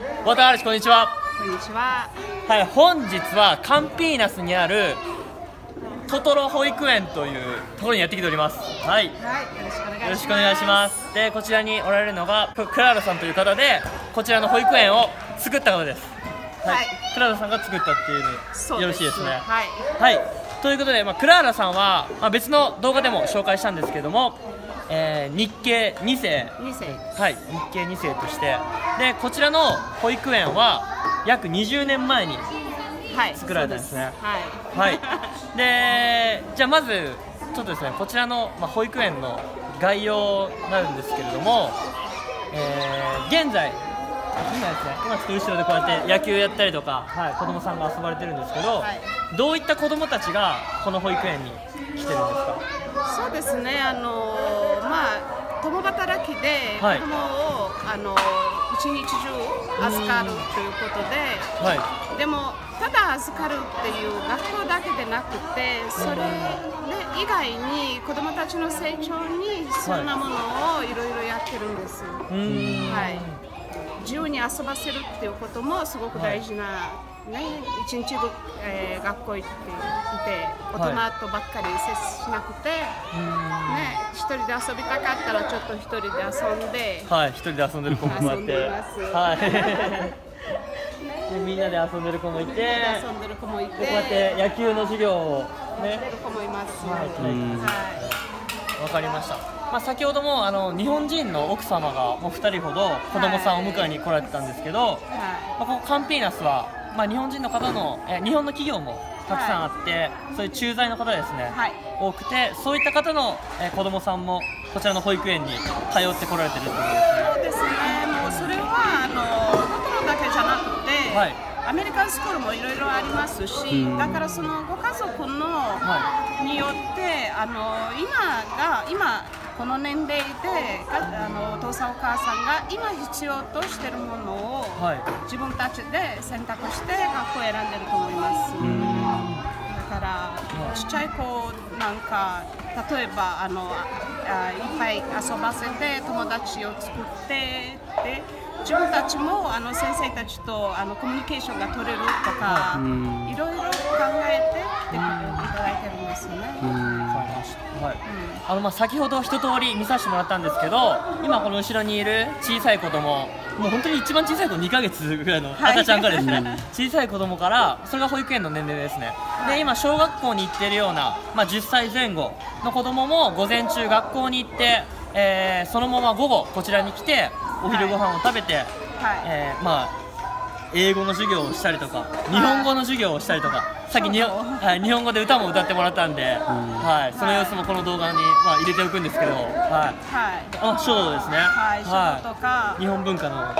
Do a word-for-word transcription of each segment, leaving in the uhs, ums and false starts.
ボタンアルシこんにちは。 こんにちは。 はい、本日はカンピーナスにあるトトロ保育園というところにやってきております。はい、 はい、よろしくお願いします。 よろしくお願いします。で、こちらにおられるのがクラーラさんという方で、こちらの保育園を作った方です。はい、はい、クラーラさんが作ったっていうのよろしいですね。 はい、 はい、ということで、まあ、クラーラさんは、まあ、別の動画でも紹介したんですけれども、えー、日系に世、 に世、 はい、日系に世として、でこちらの保育園は約にじゅうねんまえに作られたんですね。はい、はい、でじゃあまずちょっとですね、こちらの、まあ、保育園の概要になるんですけれども、えー、現在今ですね、今ちょっと後ろでこうやって野球やったりとか、はい、子供さんが遊ばれてるんですけど、はい、どういった子供たちがこの保育園に来てるんですか？ そうですね、あのまあ共働きで子供を、はい、あの一日中預かるということで、はい、でもただ預かるっていう学校だけでなくて、それで以外に子供たちの成長に必要なものをいろいろやってるんです。はい、自由に遊ばせるっていうこともすごく大事な、ね、一日、えー、学校行っていて大人とばっかり接しなくて、はい、ね、一人で遊びたかったらちょっと一人で遊んで、 はい、一人で遊んでる子もいて、はい、みんなで遊んでる子もいて、 遊んでる子もいて、 こうやって野球の授業をね、 やってる子もいます。 はい、わかりました。まあ、先ほどもあの日本人の奥様がもうふたりほど子供さんを迎えに来られてたんですけど、はい、まあ、ここカンピーナスは、まあ、日本人の方のえ日本の企業もたくさんあって、はい、そういう駐在の方ですね、はい、多くて、そういった方のえ子供さんもこちらの保育園に通ってこられてるってことですね。 そうですね、もうそれはあのトトロだけじゃなくて、はい、アメリカンスクールもいろいろありますし、だからそのご家族の、はい、によってあの今が今この年齢であのお父さんお母さんが今必要としているものを、はい、自分たちで選択して学校を選んでると思います。だからちっちゃい子なんか例えばあのあいっぱい遊ばせて友達を作ってで自分たちもあの先生たちとあのコミュニケーションが取れるとか、いろいろ考えて来ていただいてるんですよね。 はい、あのまあ先ほど一通り見させてもらったんですけど、今この後ろにいる小さい子供、もう本当に一番小さい子にかげつぐらいの赤ちゃんからですね、はい、小さい子供からそれが保育園の年齢ですね。で今小学校に行っているような、まあ、じゅっさいぜん後の子供も午前中学校に行って、えー、そのまま午後こちらに来てお昼ご飯を食べて、はい、えー、まあ英語の授業をしたりとか日本語の授業をしたりとか、さっきに、はい、日本語で歌も歌ってもらったんで、はい、その様子もこの動画に、まあ、入れておくんですけど、はい、あ、書道ですね。 はい、書道とか日本文化の、はい、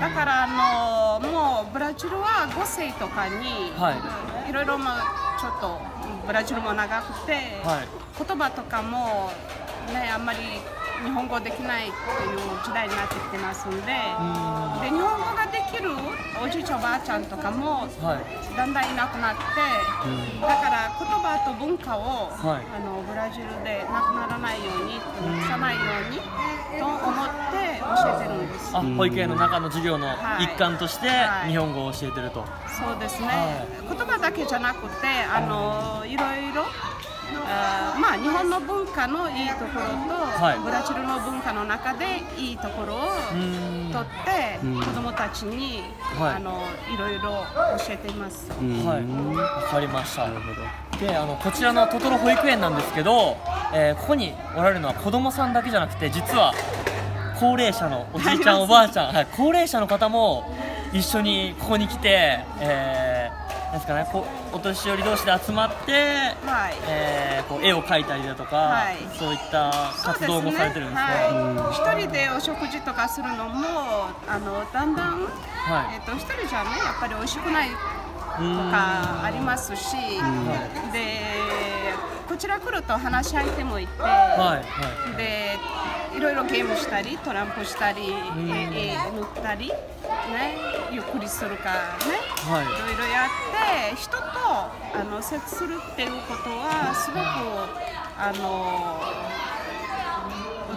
だからあのもうブラジルはご世とかに、はい、いろいろまあちょっとブラジルも長くて、はい、言葉とかもねあんまり日本語できないっていう時代になってきてますんで、で日本語ができるおじいちゃんおばあちゃんとかもだんだんいなくなって、だから言葉と文化を、はい、あのブラジルでなくならないように、なくさないようにと思って教えてるんです。 あ、保育園の中の授業の一環として日本語を教えてると。 そうですね、はい、言葉だけじゃなくてあのいろいろあまあ日本の文化のいいところと、はい、ブラジルの文化の中でいいところを取って子どもたちに、はい、あのいろいろ教えています。 はい、わかりました。なるほど。であのこちらのトトロ保育園なんですけど、えー、ここにおられるのは子どもさんだけじゃなくて実は高齢者のおじいちゃんおばあちゃん、はい、高齢者の方も一緒にここに来て、えーですかね、こうお年寄り同士で集まって、はい、えー、こう絵を描いたりだとか、はい、そういった活動もされてるんですね。 一、はい、人でお食事とかするのもあのだんだん、はい、えー、と一人じゃねやっぱり美味しくないとかありますし、でこちら来ると話し相手もいて、はいはい、でいろいろゲームしたりトランプしたり、絵塗ったり、ね、ゆっくりするかね、はい、いろいろやって人とあの接するっていうことはすごくあの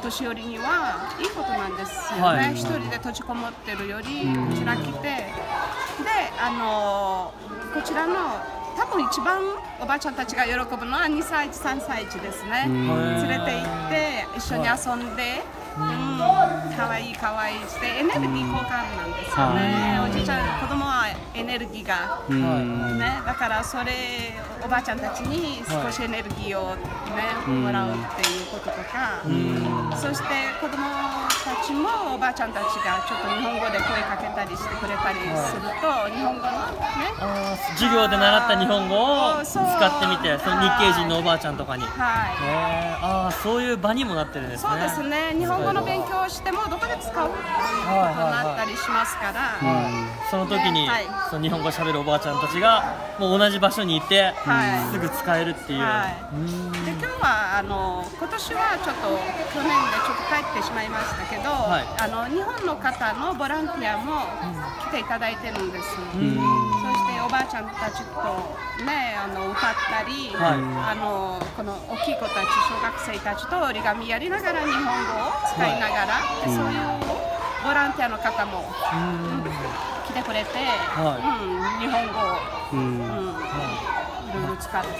年寄りにはいいことなんですよね、 はい、 一人で閉じこもってるよりこちら来て、であのこちらの多分一番おばあちゃんたちが喜ぶのはにさいち、さんさい児ですね。連れて行って一緒に遊んで、うん、かわいいかわいいしてエネルギー交換なんですよね。おじいちゃん、子供はエネルギーが、ね、だからそれおばあちゃんたちに少しエネルギーを、ね、もらうっていうこととか、そして子供たちもおばあちゃんたちがちょっと日本語で声かけたりしてくれたりすると、日本語のね、 あ授業で習った日本語を使ってみて、その日系人のおばあちゃんとかに、はい、えー、あそういう場にもなってるんですね。 そうですね、日本語の勉強をしてもどこで使うっていうことになったりしますから、 その時に、ね、はい、その日本語をしゃべるおばあちゃんたちがもう同じ場所にいて、はい、すぐ使えるっていう、はい、うんで今日はあの今年はちょっと去年でちょっと帰ってしまいましたけど、はい、あの日本の方のボランティアも来ていただいてるんです、うん、そしておばあちゃんたちと、ね、あの歌ったり、はい、あのこの大きい子たち小学生たちと折り紙やりながら日本語を使いながら、はい、そういうボランティアの方も、うん、来てくれて、はい、うん、日本語を、うんうん、いろいろ使って。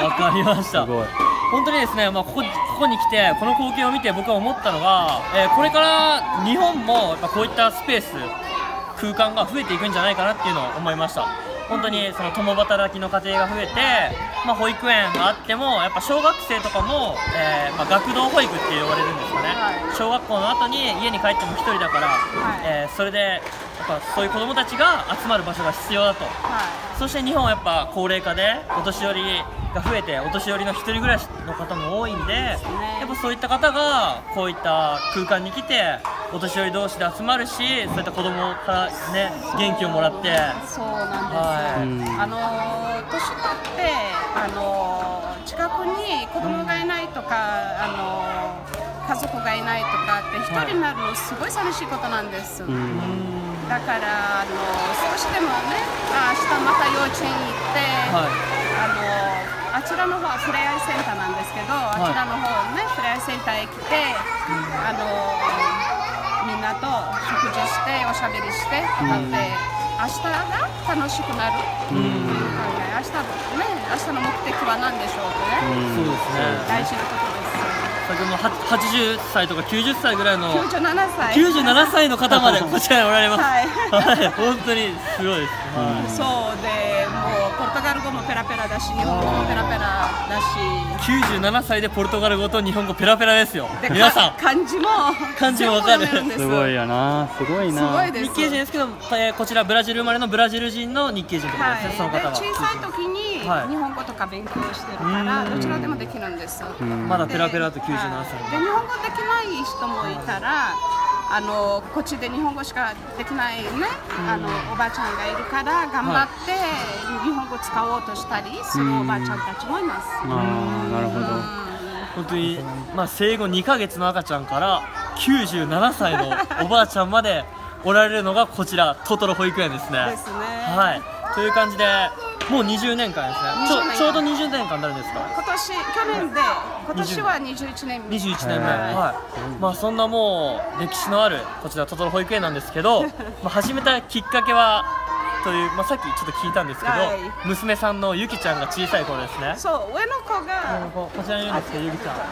わかりました。本当にですね、まあ、ここ、ここに来てこの光景を見て僕は思ったのが、えー、これから日本もやっぱこういったスペース空間が増えていくんじゃないかなっていうのを思いました。本当にその共働きの家庭が増えて、まあ、保育園があってもやっぱ小学生とかも、えーまあ、学童保育って呼ばれるんですかね、はい、小学校の後に家に帰ってもひとりだから、はい、えー、それでやっぱそういう子どもたちが集まる場所が必要だと、はい、そして日本はやっぱ高齢化でお年寄りが増えてお年寄りの一人暮らしの方も多いんで、やっぱそういった方がこういった空間に来てお年寄り同士で集まるし、そういった子供からね元気をもらって、 そうなんです、はい、あの年取ってあの近くに子供がいないとか、あの家族がいないとかって一人になるのすごい寂しいことなんです、うん、だからあの少しでもね、あ明日また幼稚園行って、はい、あのあちらの方はふれあいセンターなんですけど、はい、あちらの方ねふれあいセンターへ来て、うん、あのみんなと食事しておしゃべりしてとかって、うん、明日が楽しくなるっていう考え、明日ね、明日の目的は何でしょうとね、 うん、そうですね、 大事なことです。 先ほどのはちじゅっさいとかきゅうじゅっさいぐらいのきゅうじゅうななさいきゅうじゅうななさいの方までこちらにおられます。 はい、 はい、本当にすごいです。 はい、そうで、もうポルトガル語もペラペラだし、日本語もペラペラだし、 きゅうじゅうななさいでポルトガル語と日本語ペラペラですよ。皆さん漢字も漢字もわかる。 すごいよな、すごいな。 すごいです。 日系人ですけど、えー、こちらブラジル生まれのブラジル人の日系人ということですね、はい、その方は。 小さい時に日本語とか勉強してるから、はい、どちらでもできるんです。 まだペラペラときゅうじゅうななさい。 で日本語できない人もいたら、あのこっちで日本語しかできないね、あのおばあちゃんがいるから頑張って日本語使おうとしたりするおばあちゃんたちもいます。 ああ、なるほど。 本当に、まあ、生後にかげつの赤ちゃんからきゅうじゅうななさいのおばあちゃんまでおられるのがこちらトトロ保育園ですね。 ですね。 はい。という感じでもうにじゅうねんかんですね。ちょ、ちょうどにじゅうねんかんになるんですか。 今年去年で今年はにじゅういちねんめ。 にじゅういちねんめ。はい。まあそんなもう歴史のあるこちらトトロ保育園なんですけど、まあ始めたきっかけはという、まあさっきちょっと聞いたんですけど、はい、娘さんのゆきちゃんが小さい頃ですね。 そう、上の子がこちらにいるんですけど、ゆきちゃん。はい。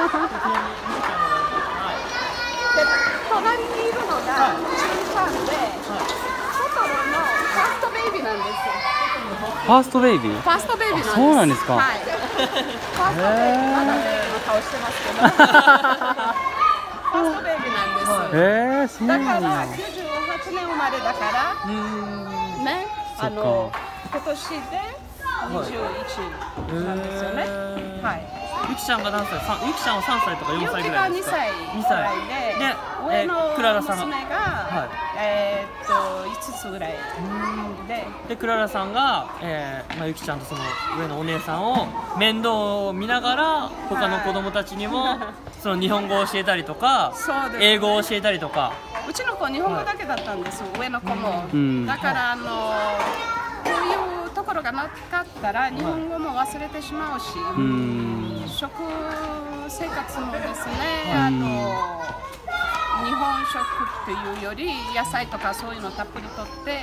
で隣にいるのがじゅうさんで、トトロのファーストベイビーなんですよ。 ファーストベイビー？ ファーストベイビーなんです。 そうなんですか。 はい。ファーストベイビー、まだねの顔してますけど。ファーストベイビーなんです。 へえ、そうなんだ。 だからきゅうじゅうはちねん生まれだから、ね、あの今年でにじゅういちなんですよね。はい。 ゆきちゃんが何歳？ゆきちゃんはさんさいとかよんさいぐらいですか？ にさいで、で上のクララさんが、 娘がえっといつつぐらいで、 でクララさんが、えーまあ、ゆきちゃんとその上のお姉さんを面倒を見ながら他の子供たちにもその日本語を教えたりとか、英語を教えたりとか。 うちの子日本語だけだったんです、上の子も。だからあのこういうところがなかったら日本語も忘れてしまうし、 食生活もですね、あの日本食っていうより野菜とかそういうのたっぷりとって、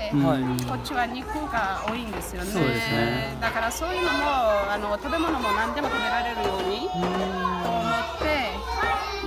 はいこっちは肉が多いんですよね。 そうですね。 だからそういうのもあの食べ物も何でも食べられるようにと思って、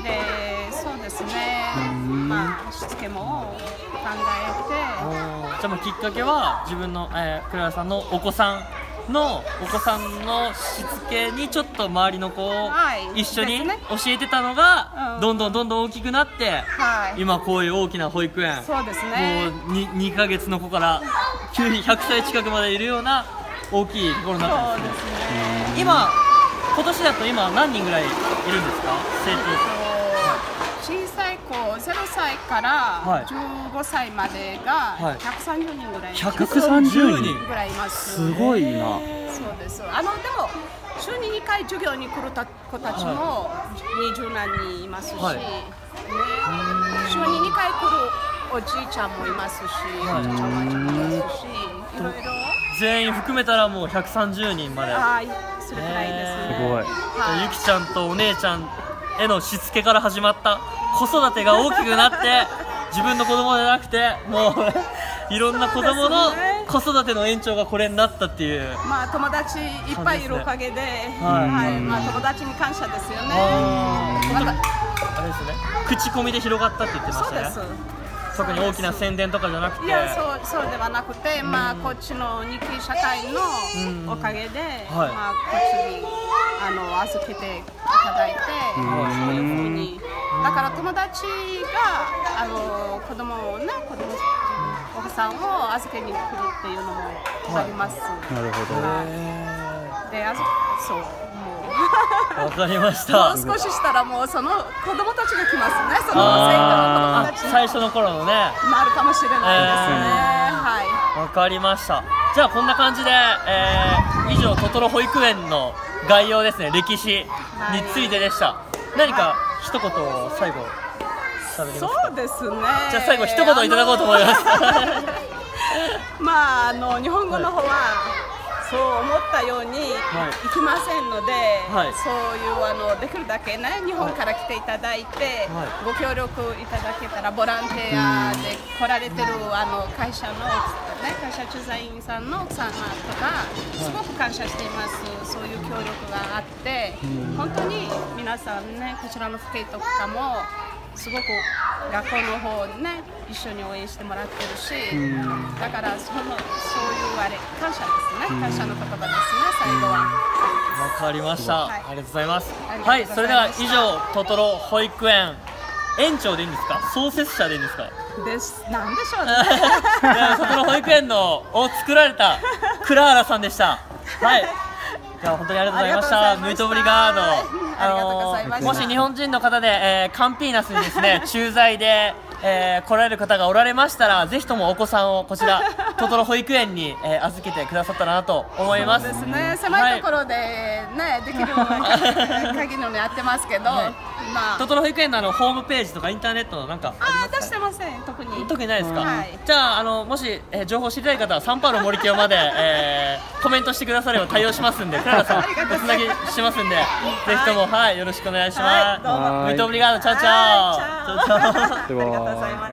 でそうですね、まあしつけも考えて。 じゃあもうきっかけは自分の、えー、クララさんのお子さんのお子さんのしつけにちょっと周りの子をはい一緒にですね教えてたのが、 うんどんどんどんどん大きくなって、 はい今こういう大きな保育園、 そうですね。 もう 2, 2ヶ月の子から急にひゃくさい近くまでいるような大きいところになったんですね。 そうですね。 今今年だと今何人ぐらいいるんですか、生徒。 小さい子ゼロさいからはいじゅうごさいまでがはいひゃくさんじゅうにんぐらい、 ひゃくさんじゅうにんぐらいいます。 すごいな。 そうです。あのでも週ににかい授業に来るた子たちもにじゅうなんにんいますし、 はいね、週ににかい来るおじいちゃんもいますし、 はいおじいちゃんおばあちゃんもいますし、いろいろ全員含めたらもうひゃくさんじゅうにんまで。 はいそれくらいですね。 すごい。 はいゆきちゃんとお姉ちゃんへのしつけから始まった子育てが大きくなって自分の子供じゃなくてもういろんな子供の子育ての延長がこれになったっていう。 まあ友達いっぱいいるおかげで、 はいはい、まあ友達に感謝ですよね。 あーなんかあれですね、口コミで広がったって言ってましたね。 そうです。 特に大きな宣伝とかじゃなくて。 いや、そうそうではなくて、まあこっちの日系社会のおかげで、 はいまあこっちにあの預けていただいて、そういうふうに。だから友達があの子供をね、子供お子さんを預けに来るっていうのもあります。 なるほど。 はいで、あそうもう。 わかりました。 もう少ししたらもうその子供たちが来ますね。その生徒の子供たちに最初の頃のね。 なるかもしれないですね。 えはい。 わかりました。じゃあこんな感じで、えー、以上トトロ保育園の概要ですね、歴史についてでした。何か一言最後喋りますか。 そうですね。 じゃあ最後一言いただこうと思います。 まああの日本語の方は、そう思ったようにいきませんので、 はいそういうあのできるだけね日本から来ていただいて、 はいご協力いただけたらボランティアで来られてるあの会社の、ね、会社駐在員さんの奥様とかすごく感謝しています。そういう協力があって本当に皆さんねこちらの府警とかもすごく学校の方ね一緒に応援してもらってるし、だからそのそういうあれ感謝ですね、感謝の言葉ですね最後は。 わかりました、 はいありがとうございます。 ありがとうございましたはい、それでは以上トトロ保育園園長でいいんですか、創設者でいいんですか。 ですなんでしょうね。 いやトトロ保育園のを作られたクラーラさんでした。はい。じゃあ本当にありがとうございました。 ありがとうございましたムイトブリガード。 ありがとうございましたもし日本人の方で、えー、カンピーナスにですね駐在で、えー、来られる方がおられましたらぜひともお子さんをこちらトトロ保育園に、えー、預けてくださったらなと思います。 そうですね、狭いところでね、できる限りのにやってますけど、 はいまあトトロ保育園のあのホームページとかインターネットのなんかありあーますか。 出してません特に。 特にないですか、 はいじゃあ、あのもし、えー情報知りたい方はサンパウロ森清まで、えーコメントしてくだされば対応しますんで、クララさんおありがとうつなぎしますんで、ぜひとも、はい、よろしくお願いしはいます。 どうもムイトブリガード、チャオチャオ。 はいチャオチャオチャオありがとうございます。